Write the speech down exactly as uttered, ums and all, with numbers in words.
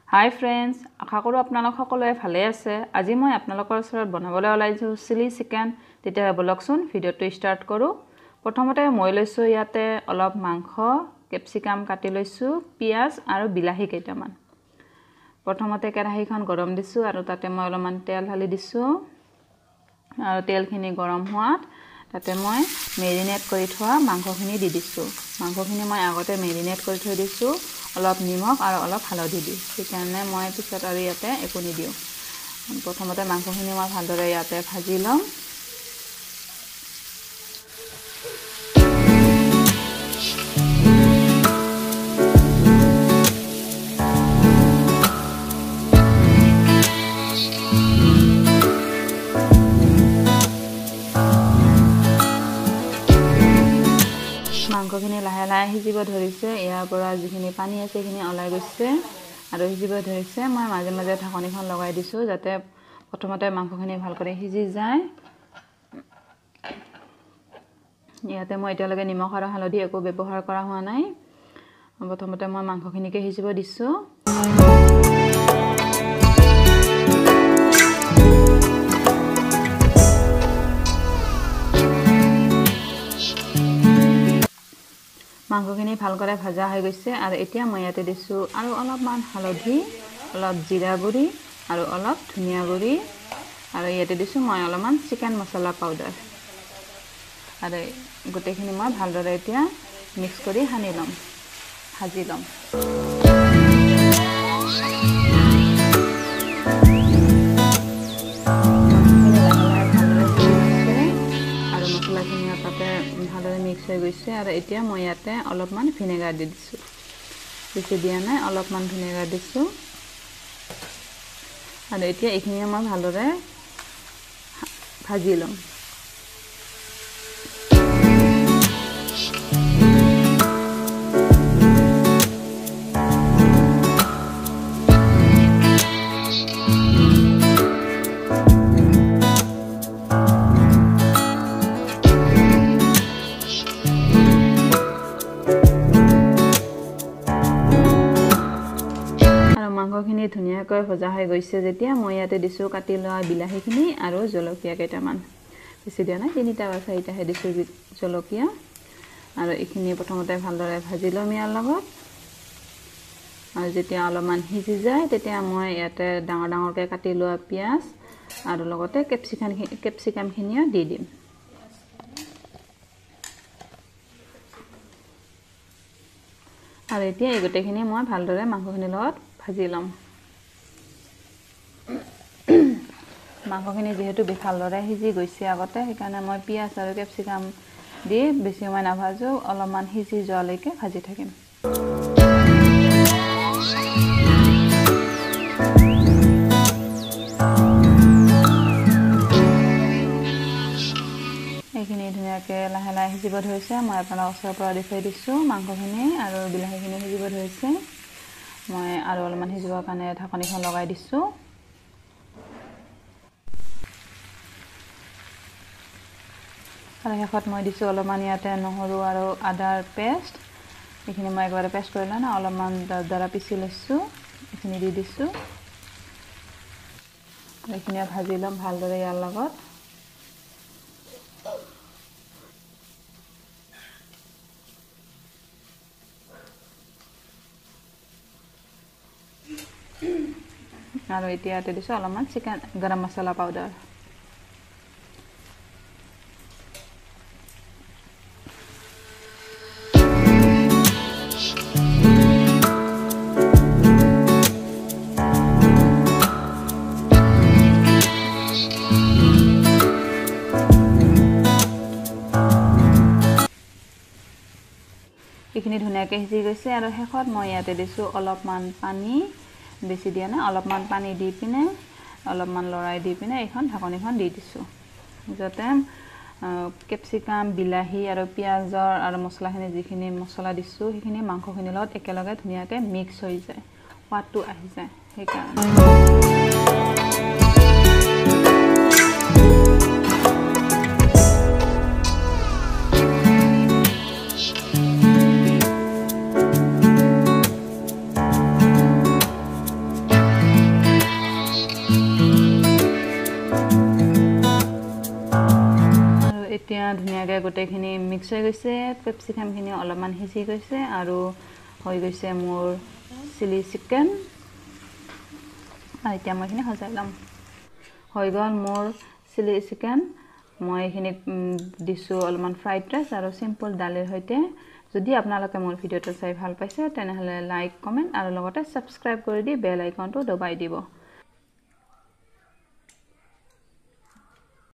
Hi friends, আশা কৰো আপোনালোক সকলোৱে ভালে আছে। আজি মই আপোনালোকৰ ওচৰত বনাবলৈ ওলাইছো চিলি চিকেন। তেতিয়া বলকচোন ভিডিওটো ষ্টাৰ্ট কৰো। প্ৰথমতে মই লৈছো ইয়াতে অলপ মাংস, ক্যাপসিকাম কাটি লৈছো, পিয়াজ আৰু বিলাহী কেইটামান। প্ৰথমতে কেৰাহীখন গৰম দিছো আৰু তাতে মই অলপমান তেল ঢালি দিছো। আৰু তেলখিনি গৰম হোৱাত তাতে মই মেৰিনেট কৰি থোৱা মাংসখিনি দি দিছো। মাংসখিনি মই আগতে মেৰিনেট কৰি থৈ দিছো। অলপ নিমখ আৰু অলপ হালধি দি সেইকাৰণে মই পিছত আৰু ইয়াতে একো নিদিও। প্ৰথমতে মাংসখিনি মই ভালদৰে ইয়াতে ভাজি লম। মাংসখিনি লাহে লাহে সিজিব ধৰিছে। ইয়াৰ পৰা যিখিনি পানী আছে সেইখিনি ওলাই গৈছে আৰু সিজিব ধৰিছে। মই মাজে মাজে ঢাকনিখন লগাই দিছো যাতে প্ৰথমতে মাংসখিনি ভালকৈ সিজি যায়। ইয়াতে মই এতিয়ালৈকে নিমখ আৰু হালধি একো ব্যৱহাৰ কৰা হোৱা নাই। প্ৰথমতে মই মাংসখিনিকে সিজিব দিছো। মাংসখিনি ভালকৈ ভাজা হৈ গৈছে আৰু এতিয়া মই ইয়াতে দিছো আৰু অলপমান হালধি, অলপ জিৰা গুৰি আৰু অলপ ধনিয়া গুৰি আৰু ইয়াতে দিছো মই অলপমান চিকেন মছলা পাউডাৰ। আৰু গোটেইখিনি মই ভালদৰে এতিয়া মিক্স কৰি সানি লম, ভাজি লম। মছলাখিনি তাতে ভালদৰে মিক্স হৈ গৈছে আৰু এতিয়া মই ইয়াতে অলপমান ভিনেগাৰ দি দিছো। বেছি দিয়া নাই, অলপমান ভিনেগাৰ দিছো। আৰু এতিয়া এইখিনি মই ভালদৰে ভাজি লম। মাংসখিনি ধুনীয়াকৈ ভজা হৈ গৈছে যেতিয়া মই ইয়াতে দিছো কাটি লোৱা বিলাহীখিনি আৰু জলকীয়া কেইটামান। বেছি দিয়া নাই, তিনিটা বা চাৰিটাহে দিছো জলকীয়া। আৰু এইখিনি প্ৰথমতে ভালদৰে ভাজি ল'ম ইয়াৰ লগত। আৰু যেতিয়া অলপমান সিজি যায় তেতিয়া মই ইয়াতে ডাঙৰ ডাঙৰকৈ কাটি লোৱা পিয়াজ আৰু লগতে ক্যাপসিকাম ক্যাপসিকামখিনিও দি দিম। আৰু এতিয়া এই গোটেইখিনি মই ভালদৰে মাংসখিনিৰ লগত ভাজি লম। মাংসখিনি যিহেতু ভালদৰে সিজি গৈছে আগতে সেইকাৰণে মই পিয়াজ আৰু ক্যাপসিকাম দি বেছি সময় নাভাজো, অলপমান সিজি যোৱালৈকে ভাজি থাকিম। এইখিনি ধুনীয়াকৈ লাহে লাহে সিজিব ধৰিছে। মই আপোনালোকৰ ওচৰৰ পৰা দেখুৱাই দিছো মাংসখিনি আৰু বিলাহীখিনি সিজিব ধৰিছে। মই আৰু অলপমান সিজিবৰ কাৰণে ঢাকনিখন লগাই দিছো। আৰু শেষত মই দিছো অলপমান ইয়াতে নহৰু আৰু আদাৰ পেষ্ট। এইখিনি মই একবাৰে পেষ্ট কৰি লওঁ না, অলপমান দ্বাৰা পিচি লৈছো। এইখিনি দি দিছো। এইখিনি ভাজি ল'ম ভালদৰে ইয়াৰ লগত। আৰু এতিয়া ইয়াতে দিছো অলপমান চিকেন গৰম মছলা পাউডাৰ। এইখিনি ধুনীয়াকৈ সিজি গৈছে আৰু শেষত মই ইয়াতে দিছো অলপমান পানী। বেছি দিয়া নাই, অলপমান পানী দি পিনে অলপমান লৰাই দি পিনে এইখন ঢাকনিখন দি দিছো যাতে ক্যাপসিকাম, বিলাহী আৰু পিয়াজৰ আৰু মছলাখিনি যিখিনি মছলা দিছো সেইখিনি মাংসখিনিৰ লগত একেলগে ধুনীয়াকৈ মিক্স হৈ যায়, সোৱাদটো আহি যায় সেইকাৰণে। এতিয়া ধুনীয়াকৈ গোটেইখিনি মিক্স হৈ গৈছে কেপচিকামখিনি অলপমান সিজি গৈছে আৰু হৈ গৈছে মোৰ চিলি চিকেন আৰু এতিয়া মই এইখিনি সজাই ল'ম হৈ গ'ল মোৰ চিলি চিকেন মই এইখিনি দিছোঁ অলপমান ফ্ৰাইড ৰাইচ আৰু চিম্পল দালিৰ সৈতে যদি আপোনালোকে মোৰ ভিডিঅ'টো চাই ভাল পাইছে তেনেহ'লে লাইক কমেণ্ট আৰু লগতে ছাবস্ক্ৰাইব কৰি দি বেল আইকনটো দবাই দিব